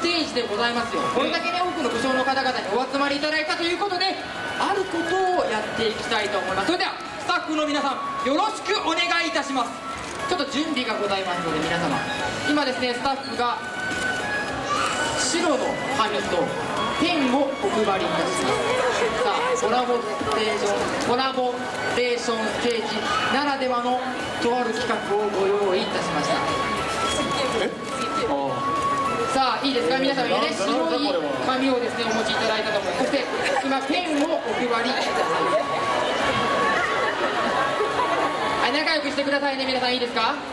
ステージでございますよ。これだけね多くの武将の方々にお集まりいただいたということで、あることをやっていきたいと思います。それではスタッフの皆さんよろしくお願いいたします。ちょっと準備がございますので、皆様今ですねスタッフが白の紙とペンをお配りいたします。さあコラボレーションステージならではのとある企画をご用意いたしました。さあいいですか、皆様にね白い紙をですねお持ちいただいたと思います。そして今ペンをお配りいたします。はい、仲良くしてくださいね皆さん、いいですか。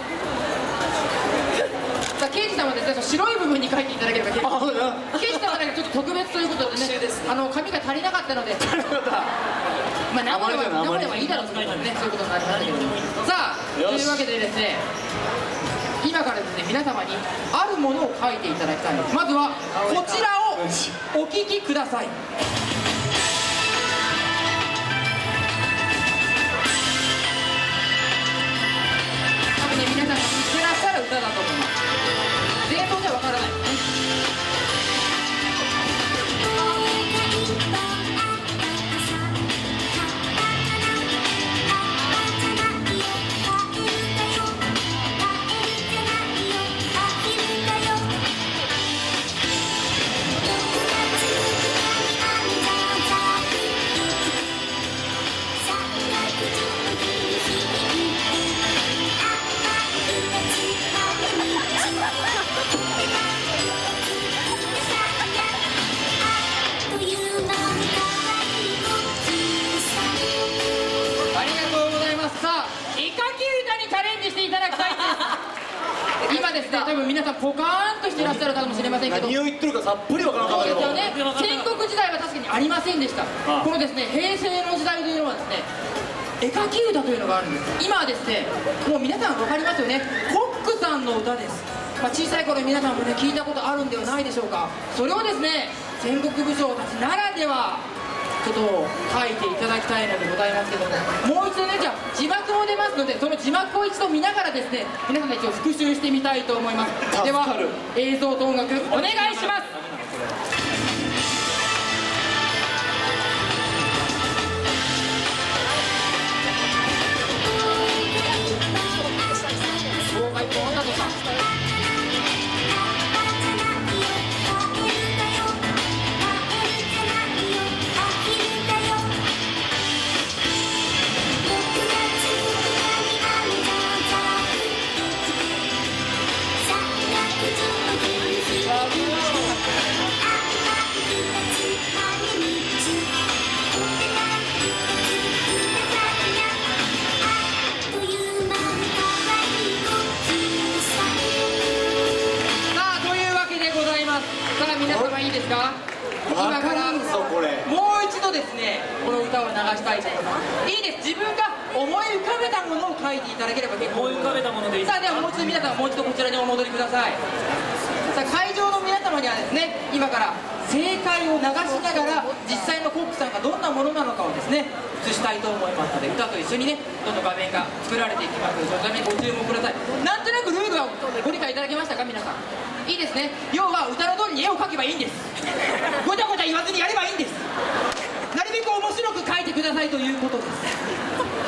さあ刑事さんはですね白い部分に書いていただければ結構。刑事さんはちょっと特別ということでね、紙が足りなかったのでまあ生ではいいだろうということでね、そういうことになりましたけども。さあというわけでですね、今からですね皆様にあるものを書いていただきたいです。まずはこちらをお聞きください。多分ね皆さんが知ってらっしゃる歌だと思います。前奏じゃわからない。今ですね多分皆さんポカーンとしていらっしゃるかもしれませんけど、 何を言ってるかさっぱりわからなかったけど。 そうですよね、戦国時代は確かにありませんでした。このですね平成の時代というのはですね絵描き歌というのがあるんです。今はですねもう皆さん分かりますよね、コックさんの歌です。小さい頃皆さんもね聞いたことあるんではないでしょうか。それをですね戦国武将たちならではちょっと書いていただきたいのでございますけども、もう一度ねじゃあ字幕も出ますので、その字幕を一度見ながらですね皆さんで一応復習してみたいと思います。では映像と音楽お願いします。公開ポーンだとか皆様いいですか。今からもう一度ですねこの歌を流したいと思います。いいです、自分が思い浮かべたものを書いていただければ結構。思い浮かべたものでいい。さあではもう一度皆さんもう一度こちらにお戻りください。さあ会場の皆様にはですね今から正解を流しながら実際のコックさんがどんなものなのかをですね映したいと思いますので、歌と一緒にねどんどん画面が作られていきますので、そのためにご注目ください。なんとなくルールはご理解いただけましたか皆さん。いいですね、要は歌の通りに絵を描けばいいんです。ごちゃごちゃ言わずにやればいいんです。なるべく面白く描いてくださいということです。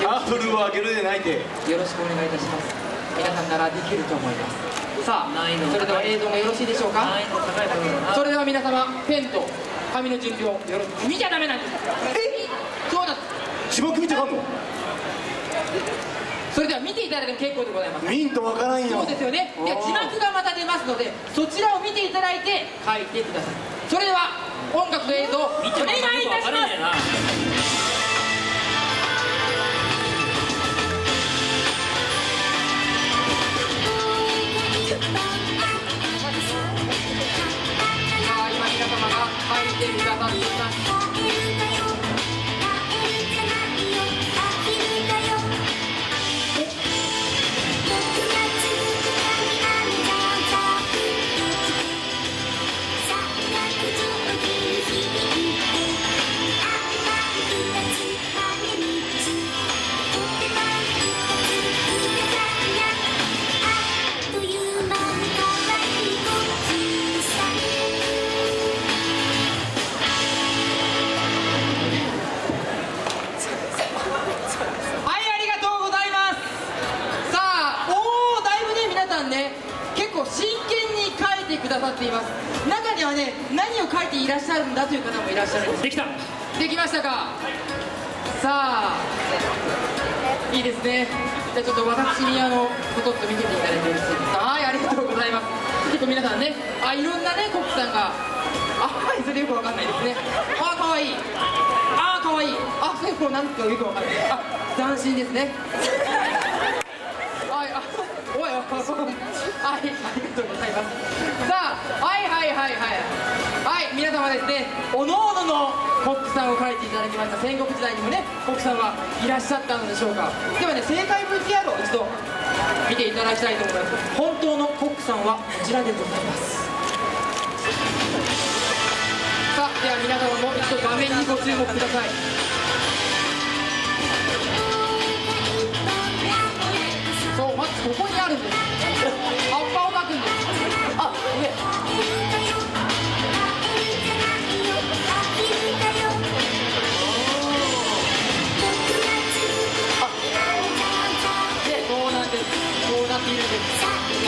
ハードルを上げるでないてよろしくお願いいたします。皆さんならできると思います。さあそれでは映像がよろしいでしょうか。それでは皆様ペンと紙の準備をよろしく。見ちゃダメなんです。そうなんです。 字幕見てかんの。 それでは見ていただいても結構でございます。 ミントわからんよ。 そうですよね。では字幕がまた出ますのでそちらを見ていただいて書いてください。それでは音楽と映像お願いいたします。皆様が書いてくださっています。 ださっています。中にはね、何を書いていらっしゃるんだという方もいらっしゃるんです。 できた。 できましたか。さあいいですね。じゃあちょっと私にことっと見てていただいてよろしいですか。はい、ありがとうございます。結構皆さんね、いろんなねコックさんが、はい、それよくわかんないですね。かわいい、かわいい、それもうなんかよくわかんない。斬新ですね。はい、おい、はい、ありがとうございます。さあ、はい、皆様ですね、おのおののコックさんを書いていただきました。戦国時代にもね、コックさんはいらっしゃったのでしょうか。ではね、正解 VTR を一度見ていただきたいと思います。本当のコックさんはこちらでございます。さあ、では皆様も一度画面にご注目ください。そう、まずここにあるんです。葉っぱを描くんです。上。で、こうなんです。こうなっているんです。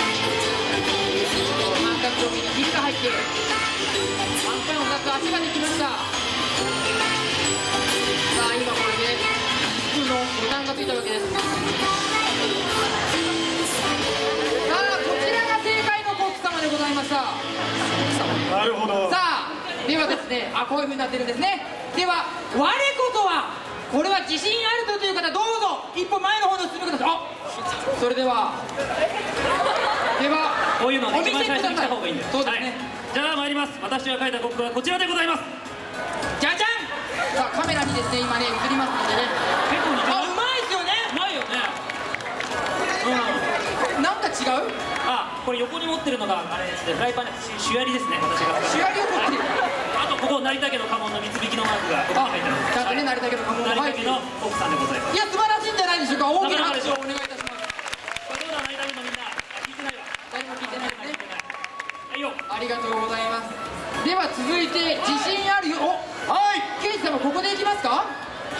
三角状に霧が入っている。半分を描く足ができました。さあ、今これで普通のボタンがついたわけです。でございました。 なるほど。 さあ、ではですね、こういう風になってるんですね。では、我ことは、これは自信あるという方、どうぞ一歩前の方に進んでください。それではこういうのはお見せ一番最初に来ください。 た方がいいんです。 そうですね、 はい、じゃあ参ります。私が書いたコックはこちらでございます。 じゃじゃん。さあ、カメラにですね、今ね、映りますのでね。 結構似てます。 うまいですよね。 うまいよね。 なんか違う。 これ横に持ってるのがあれですね、フライパンでシュアリですね、私が。 シュアリを持っている。 あとここ成田家の家紋の三つ引きのマークがここに書いてあるんです。 ちゃんとね、成田家の家紋が入っている。 成田家のコックさんでございます。 いや、素晴らしいんじゃないでしょうか。大きな拍手をお願いいたします。 これどうだ、成田家のみんな。聞いてないわ。 誰も聞いてないですね。 はいよ。 ありがとうございます。では続いて、自信あるよ。はい、刑事様ここで行きますか。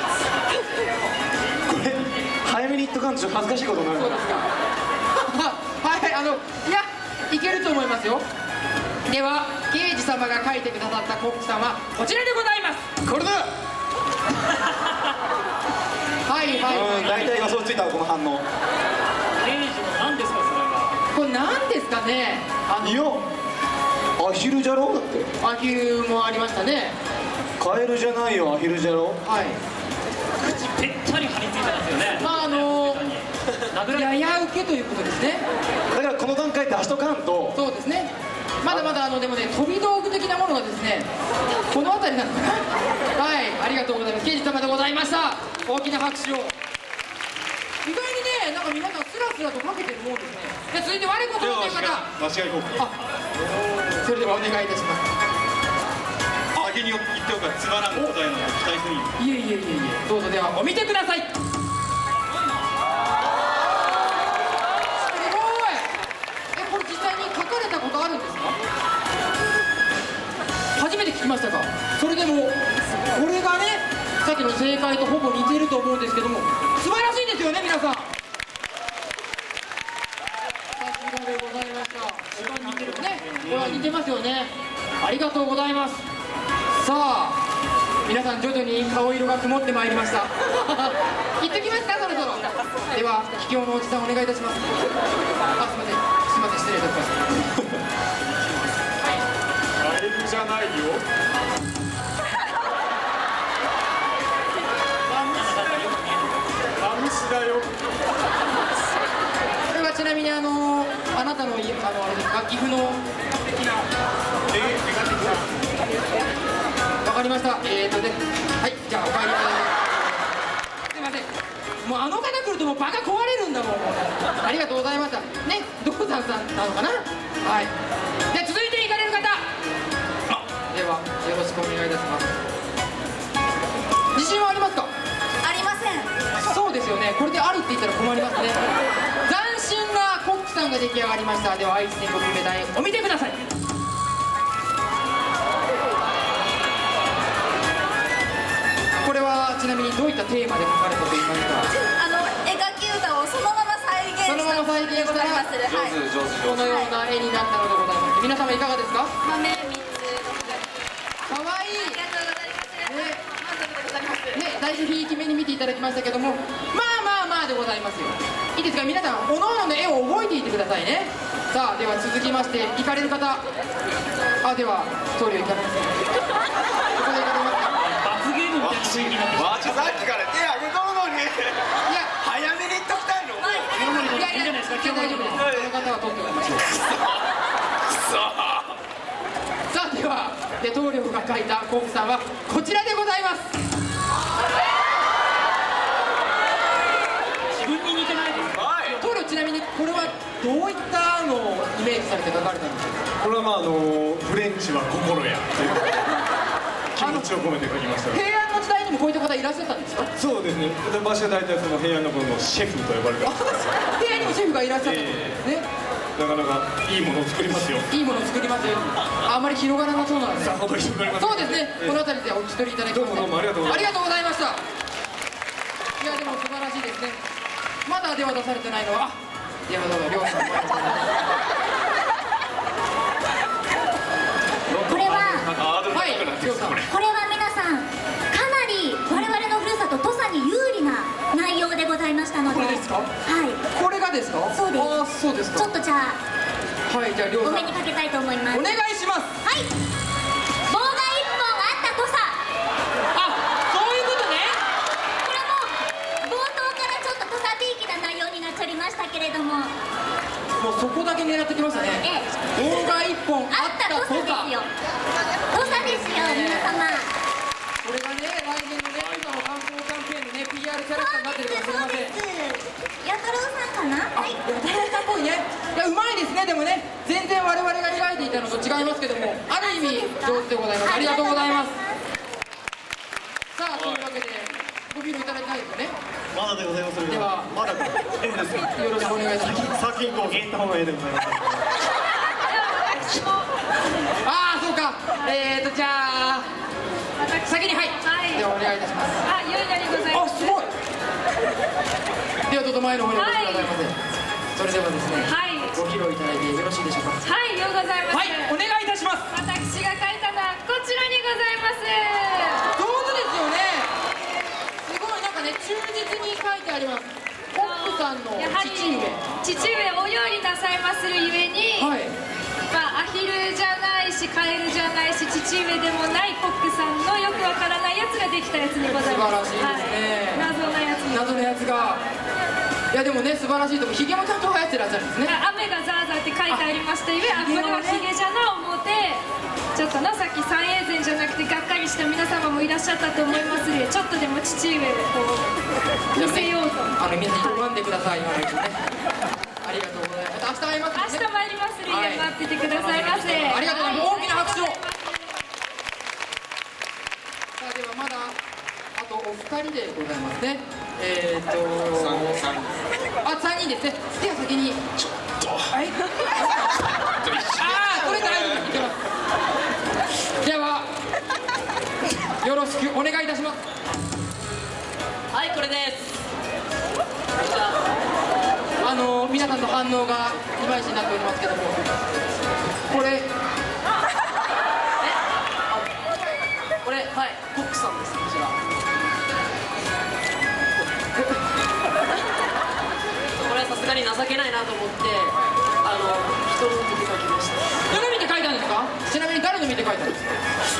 これ早めに言っとかんと恥ずかしいことになる。 そうですか。はい、いや、いけると思いますよ。では、刑事様が書いてくださったコックさんはこちらでございます。 これだ。大体予想ついたわ、この反応。 刑事の何ですか、それは。 これ何ですかね。 いや、アヒルじゃろうだって。 アヒルもありましたね。 カエルじゃないよ、アヒルじゃろ。 はい。 口ぺったり張り付いてますよね。 やや受けということですね。 だからこの段階で足とかんと。 そうですね。まだまだでもね、飛び道具的なものがですね、この辺りなのかな。はい、ありがとうございます。刑事様でございました。大きな拍手を。意外にね、なんか皆さんスラスラとかけてるもんですね。で、続いて我ことという方。 間違いこう。 それではお願いいたします。 先に言っておくからつまらん答えの期待するよ。 いえ、どうぞ。ではお見てください。すごい。これ実際に書かれたことあるんですか。初めて聞きましたか。それでもこれがね、さっきの正解とほぼ似てると思うんですけども、素晴らしいですよね、皆さん。さすがでございました。似てるね。これは似てますよね。ありがとうございます。さあ、皆さん徐々に顔色が曇ってまいりました。行ってきますか、そろそろ。では、桔梗のおじさんお願いいたします。すいません、失礼いたしました。 カエルじゃないよ。マムシだよ。 これはちなみにあなたのあれですか、岐阜の的な。わかりました。はい、じゃあお帰りいただきます。すいません。もう方来るともう場が壊れるんだもん。ありがとうございました。ね、ドクターさんなのかな。はい。で、続いて行かれる方。ではよろしくお願いいたします。自信はありますか。 ありません。 そうですよね。これであるって言ったら困りますね。斬新なコックさんが出来上がりました。では愛知戦国夢大お見てください。これはちなみにどういったテーマで書かれたと言いますか。 絵描き歌をそのまま再現したを再現したらはい上手このような絵になったのでございます。皆様いかがですか？ 豆3つかわいいありがとうございます満足でございますね、だいぶひいき目に見ていただきましたけども、まあでございますよ。いいですか、皆さんおのおのの絵を覚えていてくださいね。さあ、では続きまして行かれる方、では棟梁行かれますか？ここで行かれますか？ 罰ゲームみたいな雰囲気になってきわしさっきから手あげとるのにいや早めに言っときたいの。 た。いいんじゃないですか、今日大丈夫です。この方は取っておきましょう。さあ、では棟梁が描いたコウさんはこちらでございます。 自分に似てないですか？ 棟梁、ちなみにこれはどういったのをイメージされて描かれたんですか？ これはフレンチは心やという気持ちを込めて書きました。 平安の時代にもこういった方いらっしゃったんですか？ そうですね。場所は大体その平安の頃のシェフと呼ばれてます。 平安にもシェフがいらっしゃったんですね。 なかなかいいものを作りますよ。 いいものを作りますよ。あまり広がらなそうなので。 さほど広がります。 そうですね。この辺りでお引き取りいただきましてどうもありがとうございます。 ありがとうございました。いやでも素晴らしいですね。まだでは出されてないのは、ではどうぞ両者の前に。 これははい、両さん。 これは皆さんかなり我々のふるさと土佐に有利な内容でございましたので、 これですか？ はいこれがですか？ そうですあ、そうですか。 ちょっとじゃあはい、じゃあ両おさん目にかけたいと思います。 お願いします。 はい棒が1本あった土佐。 あ、そういうことね。 これも冒頭からちょっと土佐びいきな内容になっちゃいましたけれども、 もうそこだけ狙ってきましたね。棒が一本ああったった土佐ですよ。土佐ですよ皆様。 これがね、来年のね、今の観光キャンペーンのね、PR キャラクターになってるかもしれません。 やたろうさんかな。はいやたらかっこいいね。いや、うまいですね。でもね、全然我々が描いていたのと違いますけども、ある意味上手でございます。ありがとうございます。さあ、というわけでご披露いただきたいですよね。 まだでございます。 ではまだ変です。 よろしくお願いします。 先にこう行った方がいいでございます。 ああ、そうか。じゃあ先に、はい、ではお願いいたします。 ゆいなりございまあ、 す。 すごい。ではどうぞ前の方にお越しくださいませ。それではですね、 はいご披露いただいてよろしいでしょうか。 はい、ようございます。 はい、お願いいたします。 私が書いたのはこちらにございます。 上手ですよね。すごい、なんかね、忠実に書いてあります。ポップさんのやはり父上。 父上お料理なさいまするゆえに、 はい。 アヒルじゃないしカエルじゃないし父上でもないコックさんのよくわからないやつができたやつにございます。 素晴らしいですねはい、謎のやつに。 謎のやつが。いやでもね、素晴らしいとこ、ひげもちゃんと生やってらっしゃるんですね。 雨がザーザーって書いてありましたゆえ、これはヒゲじゃな思ってちょっとな、さっき三英前じゃなくてがっかりした皆様もいらっしゃったと思いますゆえ、ちょっとでも父上をこう見せようと。 皆さん読んでください。今のうちね。ありがとうございます。明日会いますね。 明日参りますゆえ、待っててくださいませ。 ありがとうございます。大きな拍手を。 はいさあ、ではまだあとお二人でございますね。3人ですね。では先にちょっとはいこれ大丈夫です。いけます。ではよろしくお願いいたします。 はい、これです。 皆さんの反応がいまいちになっておりますけども、これこれ、はい、コックさんです。こちら。これはさすがに情けないなと思って、人の見て書きました。 誰見て書いたんですか？ちなみに誰の見て書いたんですか？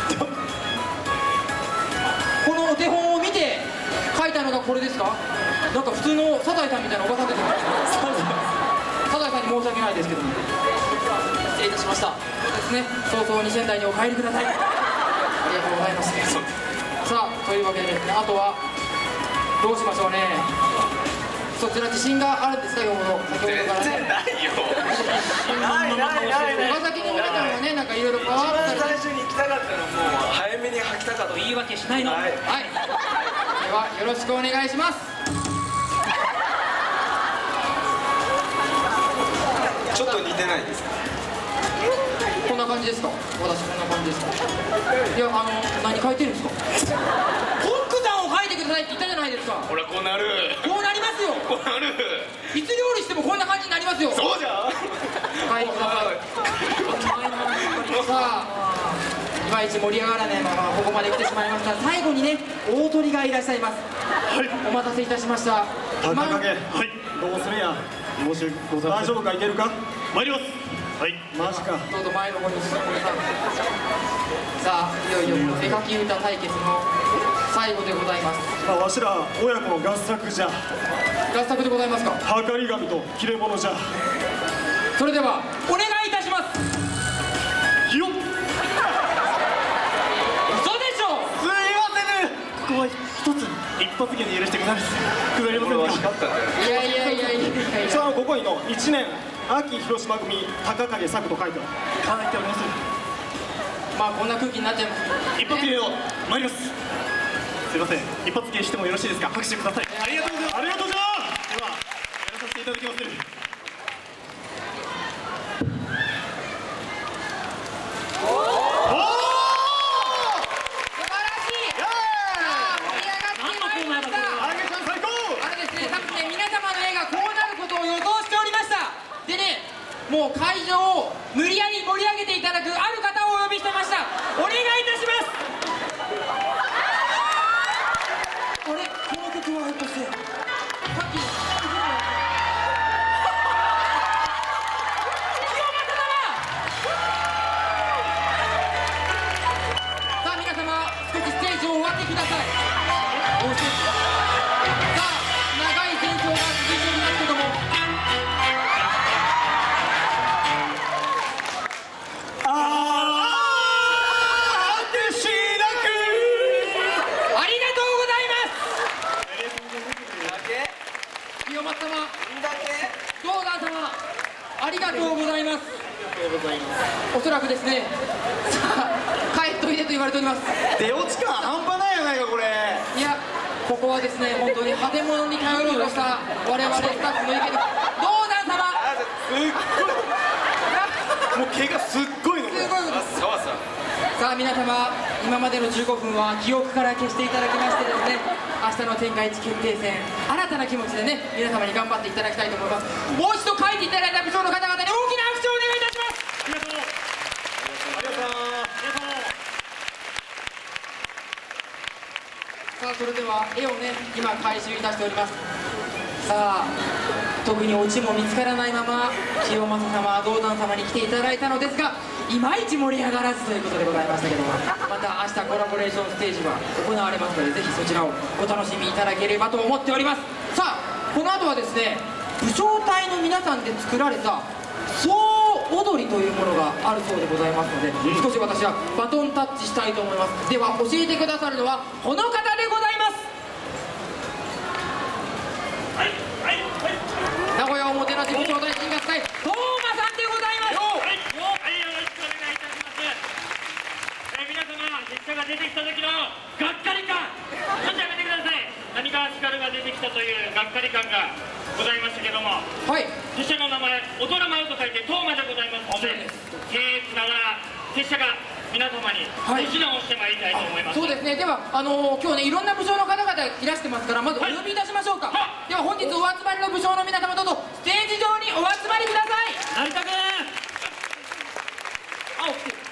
このお手本を見て書いたのがこれですか？なんか普通のサザエさんみたいなおばさんですよね。サザエさんに申し訳ないですけども。 失礼いたしました。 ですね。早々に仙台にお帰りください。ありがとうございます。さあ、というわけでですね、あとはどうしましょうね。そちら自信があるんですか？よほど先ほどからね。 ないよ。ない。 お先に皆さんはね、なんかいろいろパワーアップされて。 最初に行きたかったのもう早めに履きたかった。 言い訳しないの。 はい。 はい。ではよろしくお願いします。 ちょっと似てないですか？ こんな感じですか？私こんな感じですか？いや、何書いてるんですか？ホックさんを書いてくださいって言ったじゃないですか。 ほらこうなる。 こうなりますよ。 これある。 いつ料理してもこんな感じになりますよ。 そうじゃん。 はい、ください。さあ、いまいち盛り上がらないままここまで来てしまいました。最後にね、大鳥がいらっしゃいます。はい、お待たせいたしました。 高影、はい、どうするんや。申し訳ございません。大丈夫か、いけるか。参ります。はい、マジか。 どうぞ前の方に進んでください。さあ、いよいよ絵描き歌対決の最後でございます。 わしら親子の合作じゃ。 合作でございますか。 はかり紙と切れ物じゃ。 それではお願いいたします。 よっ。 嘘でしょ。 すいません。ここは一つ一発芸で許してください。くだりませんか。 いやいやいやいやいや。 さあ、ここにの1年秋広島組高影作と書いております。 まあこんな空気になっちゃいます。 一発芸を参ります。すいません、一発芸してもよろしいですか。拍手ください。ありがとうございます。ありがとうございます。ではやらさせていただきます。 素晴らしい。さあ、盛り上がってまいりました。 あげちゃん最高。 ですね、多分ね、皆様の絵がこうなることを予想しておりました。でね、もう会場を無理やり盛り上げていただくある方をお呼びしてました。お願いいたします。あれ、この曲はひょっとしてさっきの清正様。さあ皆様、少しステージを終わってください。さあ、長い戦争が続いておりますけども、清松様、道山様、ありがとうございます。おそらくですね、さあ、帰っといでと言われております。 出落ち感半端ないやないかこれ。 いや、ここはですね、本当に派手物に頼ろうとした我々スタッフの意見で、道山様、 すっごい。もう毛がすっごいの。 すごいことです。 そうそう。 さあ皆様、今までの15分は記憶から消していただきましてですね、明日の天下一決定戦、新たな気持ちでね、皆様に頑張っていただきたいと思います。もう一度書いていただいた部長の方々に大きな拍手をお願いいたします。 ありがとう。ありがとう。 さあ、それでは絵をね、今回収いたしております。さあ、特にオチも見つからないまま清正様、道山様に来ていただいたのですが、いまいち盛り上がらずということでございましたけども、また明日コラボレーションステージは行われますので、ぜひそちらをお楽しみいただければと思っております。さあ、この後はですね、武将隊の皆さんで作られた総踊りというものがあるそうでございますので、少し私はバトンタッチしたいと思います。では教えてくださるのはこの方でございます。名古屋おもてなし部長大臣合会東馬さんでございます。 よろしくお願いいたします。皆様、実写が出てきた時のがっかり感、ちょっとやめてください。浪川光が出てきたというがっかり感がございましたけども、 はい、 拙者の名前、踊らまうと書いて東馬でございますので、僭越ながら拙者が皆様にご指導をしてまいりたいと思います。 そうですね。では今日ね、いろんな部署の方々いらしてますから、まずお呼びいたしましょうか。では本日お集まりの部署の皆様、どうぞステージ上にお集まりください。 成田君、 青来てる。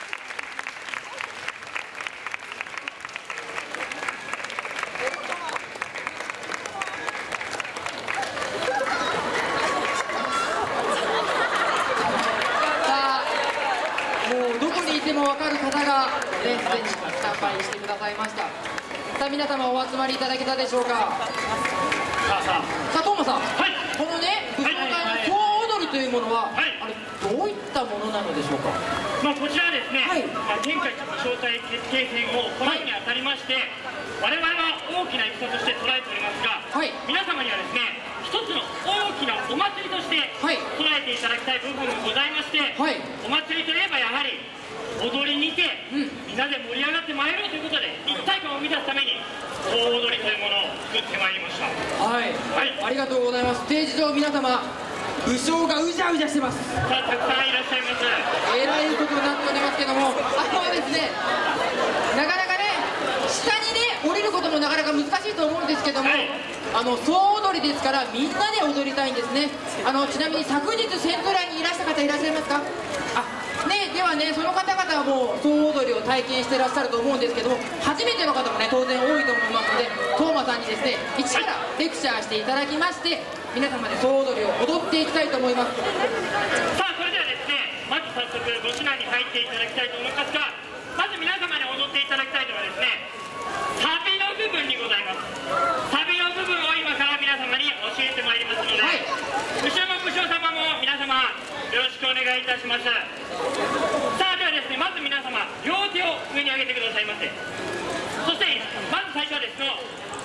も分かる方がね、すでにスタンバイしてくださいました。さあ皆様お集まりいただけたでしょうか。さあ東馬さん、 はい、 このね、武将隊の総踊りというものは、あれどういったものなのでしょうか。 こちらはですね、天下一武将隊決定戦を行うにあたりまして、我々は大きな戦として捉えておりますが、皆様にはですね、一つの大きなお祭りとして捉えていただきたい部分がございまして、お祭りといえばやはり踊りにて、みんなで盛り上がってまいろうということで、一体感を生み出すために総踊りというものを作ってまいりました。 ありがとうございます。ステージ上皆様、武将がうじゃうじゃしてます。 さあ、たくさんいらっしゃいます。 えらいことになっておりますけども、ですね、なかなかね、下にね降りることもなかなか難しいと思うんですけども、総踊りですからみんなで踊りたいんですね。ちなみに昨日セントラにいらした方いらっしゃいますか？ね、ではね、その方々はもう総踊りを体験してらっしゃると思うんですけども、初めての方もね当然多いと思いますので、トーマさんにですね一からレクチャーしていただきまして、皆様で総踊りを踊っていきたいと思います。 さあ、それではですね、まず早速ご指南に入っていただきたいと思いますが、まず皆様に踊っていただきたいのはですね、サビの部分にございます。サビの部分を今から皆様に教えてまいりますので、後ろの武将様も皆様よろしくお願いいたします。さあ、ではですね、まず皆様両手を上に上げてくださいませ。そしてまず最初はですね、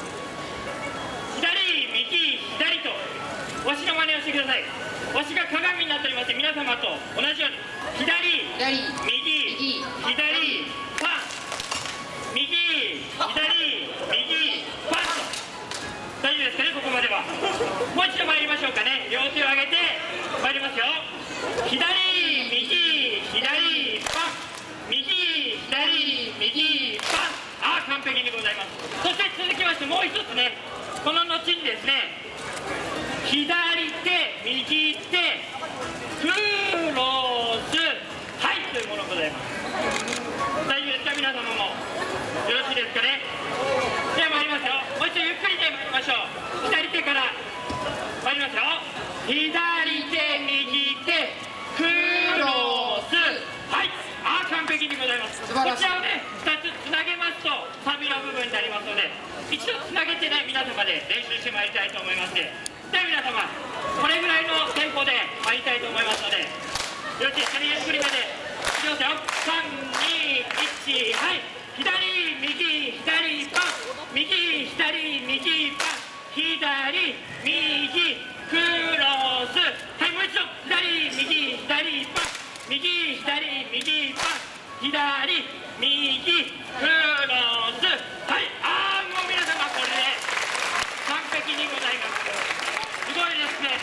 左右左とわしの真似をしてください。わしが鏡になっておりまして、皆様と同じように左右左パン、右左右パンと。大丈夫ですかね、ここまでは。もう一度参りましょうかね。両手を上げて参りますよ。左右左パン、右左右パン。完璧にございます。そして続きましてもう一つね、この後にですね、左手右手クロスはいというものがございます。大丈夫ですか、皆様もよろしいですかね。では参りますよ。もう一度ゆっくりで参りましょう。左手から参りますよ。左手右手クロスはい。完璧にございます。こちらをね2つつなげますとサビの部分になりますので、一度つなげてね皆様で練習してまいりたいと思います。では皆様これぐらいのテンポで参りたいと思いますので、よろしいですかね。ゆっくりめでいきますよ。3、2、1、はい。左右左パン、右左右パン、左右クロスはい。もう一度左右左パン、右左右パン、左右クロスはい。もう皆様これで完璧にございます。すごいですね。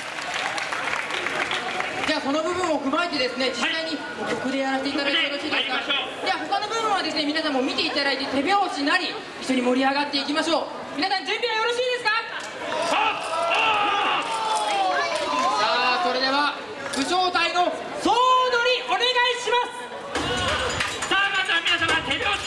じゃあその部分を踏まえてですね、実際に曲でやらせていただいてよろしいですか。では他の部分はですね、皆さんも見ていただいて手拍子なり一緒に盛り上がっていきましょう。皆さん準備はよろしいですか。さあ、それでは武将隊の総踊りお願いします。 さあ、まずは皆様手拍子から。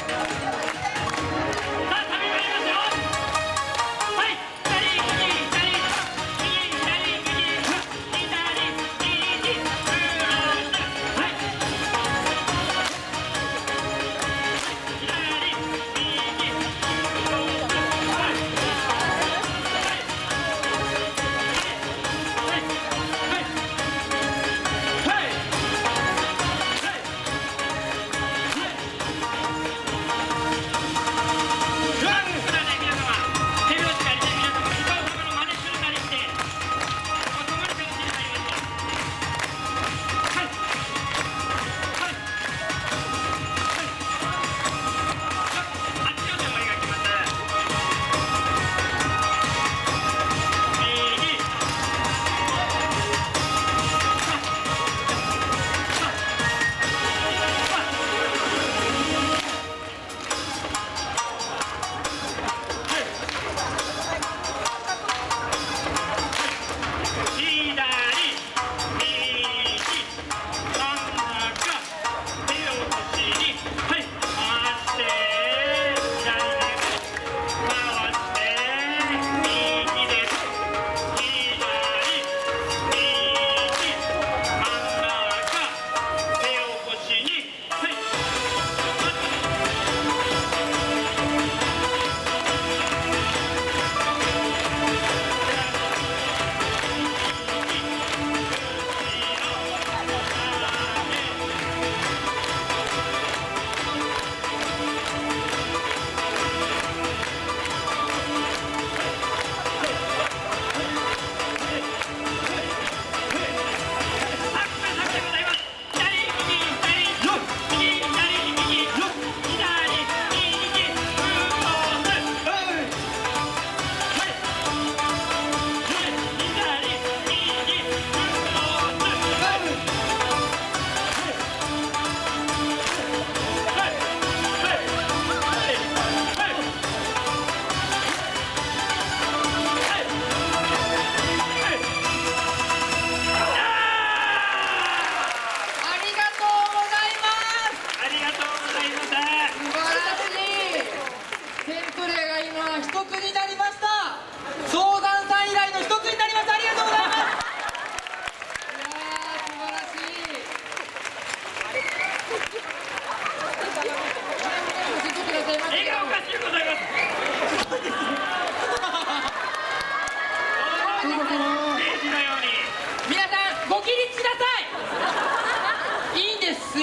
さあ、サビ参りますよ。はい。左右左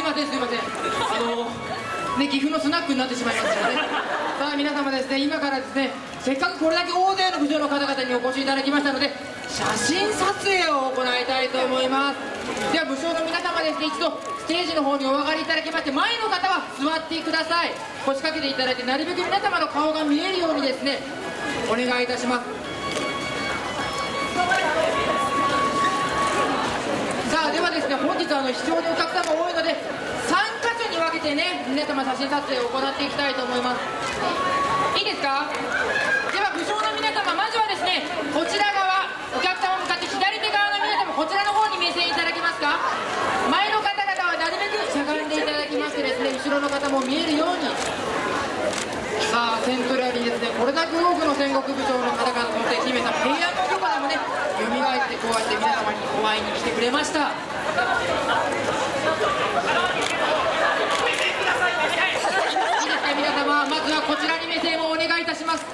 ませんすいません、ね、岐阜のスナックになってしまいましたので、さあ皆様ですね、今からですね、せっかくこれだけ大勢の部長の方々にお越しいただきましたので、写真撮影を行いたいと思います。では部長の皆様ですね、一度ステージの方にお上がりいただきまして、前の方は座ってください。腰掛けていただいて、なるべく皆様の顔が見えるようにですね、お願いいたします。さあではですね、本日は非常にお客様多いので3カ所に分けてね、皆様写真撮影を行っていきたいと思います。いいですか？では部長の皆様、まずはですね、こちら側、お客様向かって左手側の皆様、こちらの方に目線いただけますか？前の方々はなるべくしゃがんでいただきましてですね、後ろの方も見えるように。さあセントラルにですね、これだけ多くの戦国部長の方々の手姫様、平安の許可もね、蘇ってこうやって皆様にお会いに来てくれました。いいですか皆様、まずはこちらに目線をお願いいたします。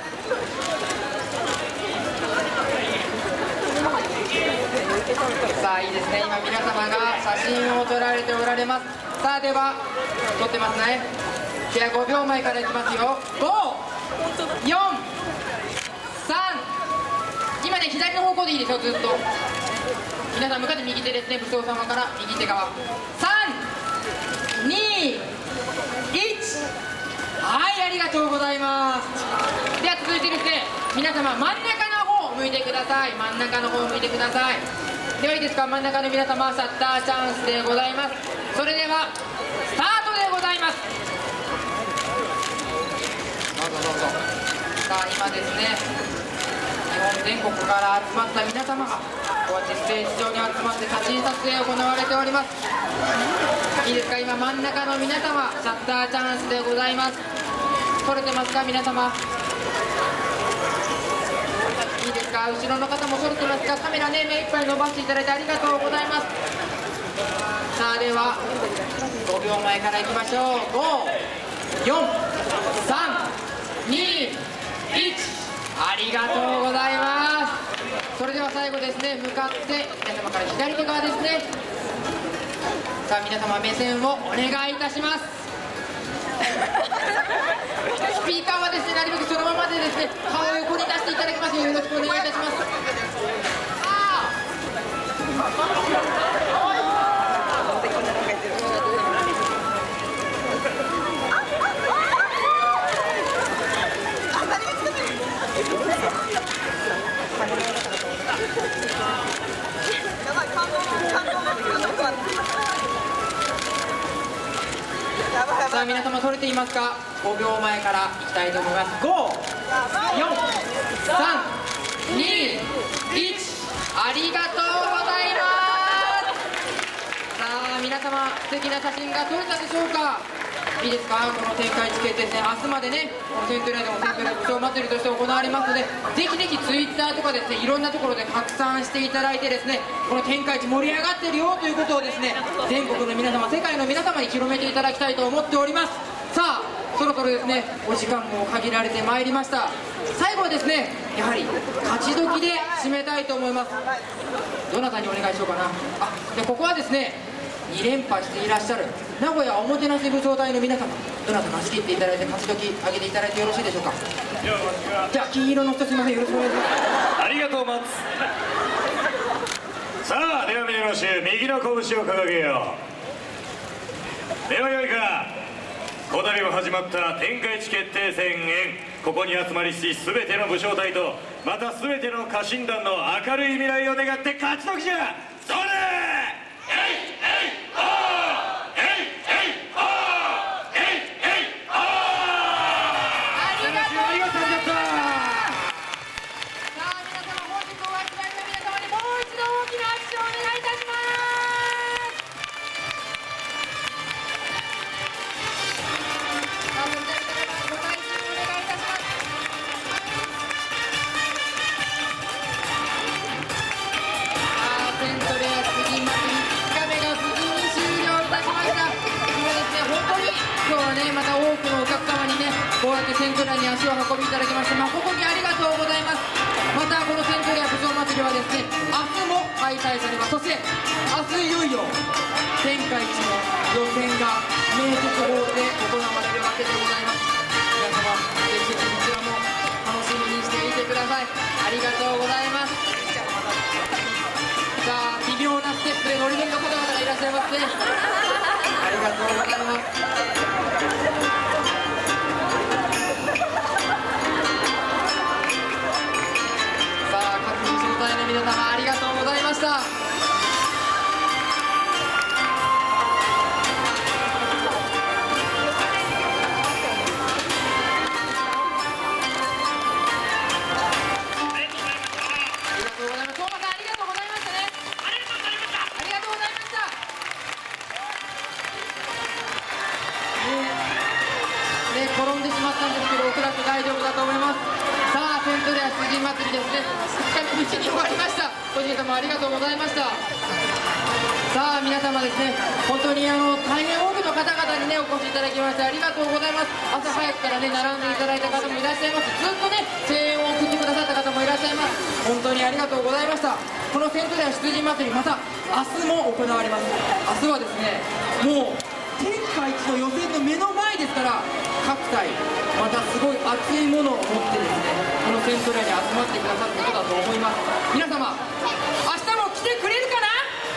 さあいいですね、今皆様が写真を撮られておられます。さあでは撮ってますね。では5秒前からいきますよ。5、4、3、今ね左の方向でいいですよ、ずっと。皆さん向かって右手ですね、部長様から右手側。3、2、1、はい、ありがとうございます。では続いてですね、皆様真ん中の方を向いてください。真ん中の方を向いてください。ではいいですか、真ん中の皆様、シャッターチャンスでございます。それではスタートでございます。どうぞどうぞ。さあ今ですね、日本全国から集まった皆様がこうやってステージ上に集まって写真撮影を行われております。いいですか、今真ん中の皆様、シャッターチャンスでございます。撮れてますか皆様。いいですか、後ろの方も撮れてますか。カメラね、目いっぱい伸ばしていただいてありがとうございます。さあでは5秒前からいきましょう。5、4、3、2、1、ありがとうございます。それでは最後ですね、向かって皆様から左手側ですね。さあ皆様目線をお願いいたします。スピーカーはですね、なるべくそのままでですね、顔を横に出していただきますようよろしくお願いいたします。さあ皆様撮れていますか。5秒前からいきたいと思います。5、4、3、2、1、ありがとうございます。さあ皆様、素敵な写真が撮れたでしょうか。いいですか、この天下一決定戦、明日までね、このセントラルでもセントラル部長祭りとして行われますので、ぜひぜひツイッターとかですね、いろんなところで拡散していただいてですね、この天下一盛り上がってるよということをですね、全国の皆様、世界の皆様に広めていただきたいと思っております。さあそろそろですね、お時間も限られてまいりました。最後はですね、やはり勝ち時で締めたいと思います。どなたにお願いしようかな。でここはですね、2連覇していらっしゃる名古屋おもてなし部長隊の皆様、どなたか仕切っていただいて勝ち時上げていただいてよろしいでしょうか。じゃあ金色の人、すみません、よろしくお願いします。 ありがとうマツ。さあでは皆の衆、右の拳を掲げよう。ではよいか、こたびも始まった天下一決定戦へ、ここに集まりし全ての武将隊とまた全ての家臣団の明るい未来を願って勝ち時じゃ。それまた多くのお客様にね、こうやってセントリアに足を運びいただきまして、誠にありがとうございます。またこのセントリア部長祭りはですね、明日も開催催されます。そして明日いよいよ天下一の予選が名鉄ホールで行われるわけでございます。皆様ぜひこちらも楽しみにしていてください。ありがとうございます。さあ微妙なステップでノリノリの方々がいらっしゃいますね。ありがとうございます。皆様ありがとうございました。転んでしまったんですけど、おそらく大丈夫だと思います。さあ、セントレア出陣祭りですね、2日目無事に終わりました。個人様ありがとうございました。さあ、皆様ですね、本当に大変多くの方々にね、お越しいただきましてありがとうございます。朝早くからね、並んでいただいた方もいらっしゃいます。ずっとね、声援を送ってくださった方もいらっしゃいます。本当にありがとうございました。このセントレア出陣祭り、また明日も行われます。明日はですね、もう天下一の予選の目の前ですから、各隊またすごい熱いものを持ってですね、このセントレアに集まってくださることだと思います。皆様明日も来てくれるかな。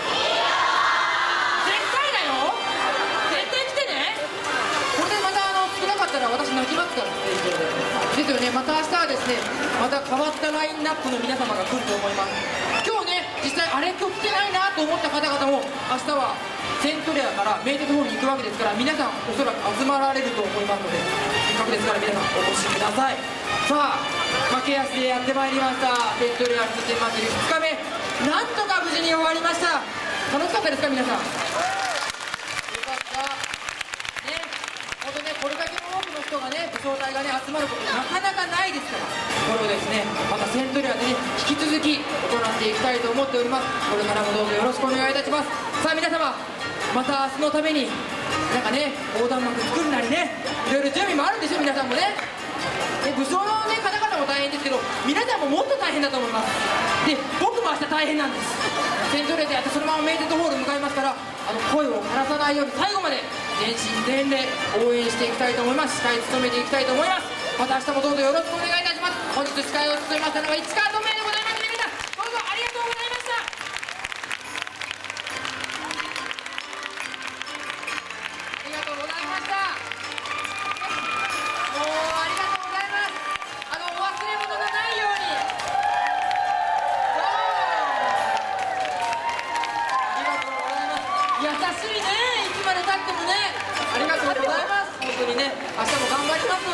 絶対だよ、絶対来てね。これでまた少なかったら私泣きますからですよね。また明日はですね、また変わったラインナップの皆様が来ると思います。今日ね、実際あれ今日来てないなと思った方々も明日はセントレアから名鉄ホールに行くわけですから、皆さんおそらく集まられると思いますので、せっかくですから皆さんお越しください。さあ、駆け足でやってまいりましたセントレア出陣祭り2日目、なんとか無事に終わりました。楽しかったですか皆さん。よかったね。本当ね、これだけの多くの人がね、武将隊がね集まることなかなかないですから、これをですねまたセントレアでね引き続き行っていきたいと思っております。これからもどうぞよろしくお願いいたします。さあ皆様、また明日のためになんかね横断幕作るなりね、いろいろ準備もあるんでしょ皆さんもね。武将の、ね、方々も大変ですけど、皆さんももっと大変だと思います。で僕も明日大変なんです。セントレアでやってそのまま名鉄ホール向かいますから、声を枯らさないように最後まで全身全霊応援していきたいと思います。司会務めていきたいと思います。また明日もどうぞよろしくお願いいたします。本日司会を務めましたのは市川とめいでございます。皆さんどうぞありがとうございました。ありがとうございました。もうありがとうございます。お忘れ物がないように。ありがとうございます。優しいね、いつまでたってもね。ありがとうございます。本当にね、明日も頑張りますの